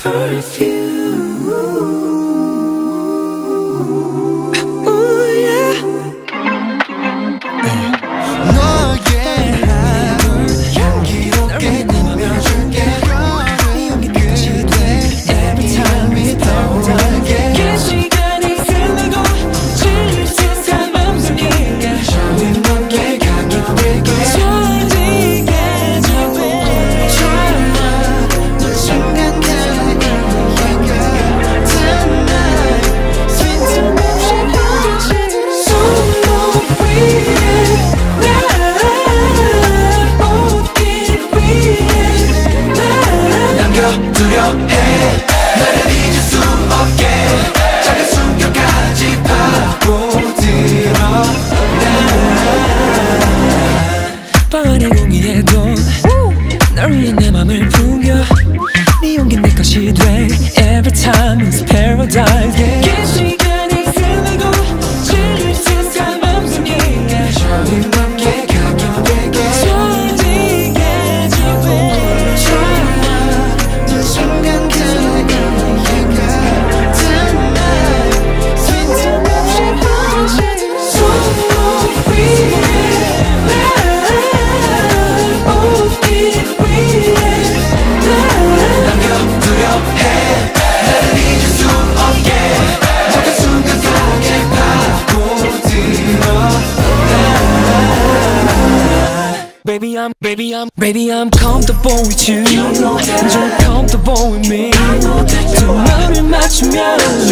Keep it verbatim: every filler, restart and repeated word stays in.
Perfume. Ooh, yeah. 너의 향을 향기롭게 꾸며줄게. 이 연기까지 돼. Every time it's 떠오르게. 긴 시간이 흘러도 질릴 듯한 맘속에 처음 넘게 가격되게 두려해 나를 잊을 수 없게 작은 순간까지 파고들어 방 안의 공기에도 널 위해 내 맘을 풍겨 네 용기 내 것이 돼 Every time it's paradise yeah. 긴 시간이 흘러도 질릴 듯한 맘속에 처음 넘게 가격되게 Baby I'm, baby I'm, baby I'm comfortable with you. You're comfortable with me. 두 마음을 맞추면